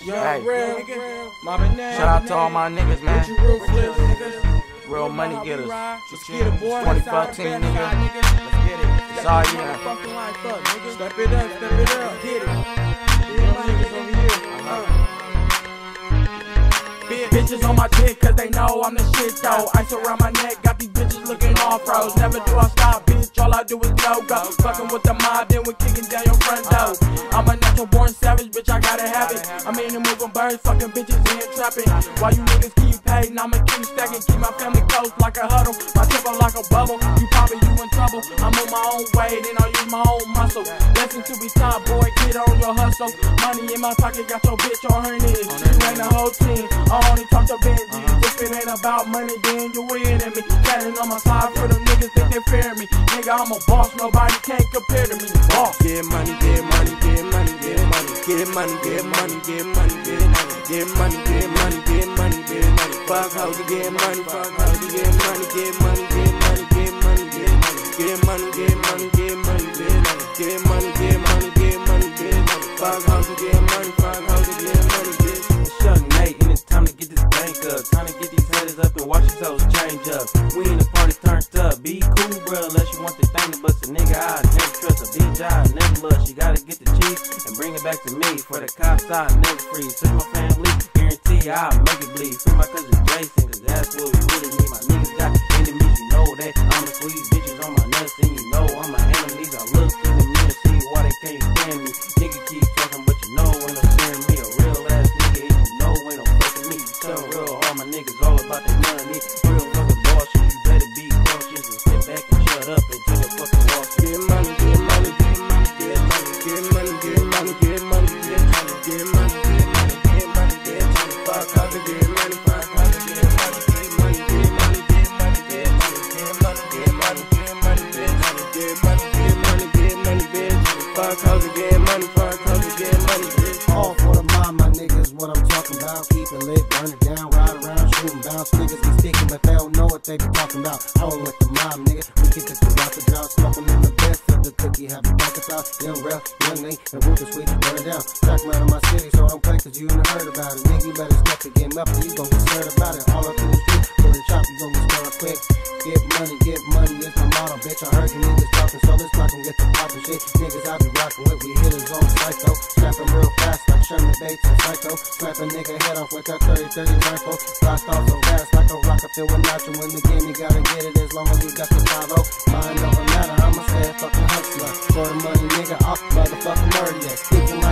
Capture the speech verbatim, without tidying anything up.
Hey, shout out to all my niggas, man. Real money getters. twenty fourteen, nigga. It's all you. Step it up, step it up. Get it. Bitches on my dick cause they know I'm the shit though. Ice around my neck, got these bitches looking all froze. Never do I stop, bitch, all I do is no go. Fucking with the mob, then we kicking down your front door. I'm a natural born savage, bitch, I gotta have it. I'm in the moving birds, fucking bitches and trapping. While you niggas keep hating, I'ma keep stacking. Keep my family close like a huddle, my tempo like a bubble. You probably you in trouble, I'm on my own way, then I'll use my own muscle. Lesson to be taught, boy, get on your hustle. Money in my pocket, got your bitch on her knees. You ain't the whole team, I only talk to Benji. If it ain't about money, then you win at me. Standing on my side for them niggas think they fear me. Nigga, I'm a boss, nobody can't compare to me. Boss. Get money, get money, get money, get money, get money, get money, get money, get money, get money, get money, get money, get money. Fuck hoes to get money, fuck hoes to get money, get money, get money, get money, get money, get money, get money, get money, get money, get money, get money, get money, get money. Fuck hoes to get money, fuck hoes to get money, get money. It's Young Nate and it's time to get this bank up. Time to get these headers up and watch these hoes change up. We in the party turned up. Be cool, bro, unless you want the thing to bust a nigga. I never trust a bitch, I never love. She gotta get the cheese and bring it back to me. For the cops, I never freeze. To my family, guarantee I'll make it bleed. Free my cousin Jason, cause that's what we really need. My niggas got enemies, you know that. I'ma squeeze bitches on my nuts, and you know I'm a enemies. I look in the mirror, see why they can't stand me. Nigga keep talking, but you know ain't no scaring me. A real ass nigga, and you know ain't no fucking me. Tell real, all my niggas all about that money. Real fucking boss shit, you better be cautious and sit back and shut up and do the fucking boss. Get money, get money, get money, get money, get money, get money, get money, get money, get money, get money, get money, get money. Fuck hoes to get money, fuck hoes to get money, get money, get money, get money, get money, get money, get money, get money, get money, get money, get money, get money, bitch. Fuck hoes to get money, fuck hoes to get money, bitch. All for the mob, my niggas, what I'm talking about. Keep it lit, burn it down, ride around, shooting bounce. Niggas be sticking, but they don't know what they be talking about. Home with the mob, nigga. We get this throughout the drought, smoking in the best of the cookie, have a pocket out. Young Rel, Young Nate, and Rufus Sweet, burn down. Track man of my city, so don't play, cause you ain't heard about it. Nigga, you better step the game up, and you gon' get scared about it. All up in the street, for the chop, you gon' get scared quick. Get money, get money, is my motto, bitch. I heard you niggas talking, so let's not gon' get the poppin' shit. Niggas I be rockin' with, we hitters on psycho. Strappin' real fast like Sherman Bates and Psycho. Slap a nigga head off with that thirty thirty rifle. Blast off so fast like a rocket filled with nacho. When the game, you gotta get it as long as you got the five oh. Mind over matter, I'm a sad fucking hustler. For the money, nigga, off motherfucking murder. Speaking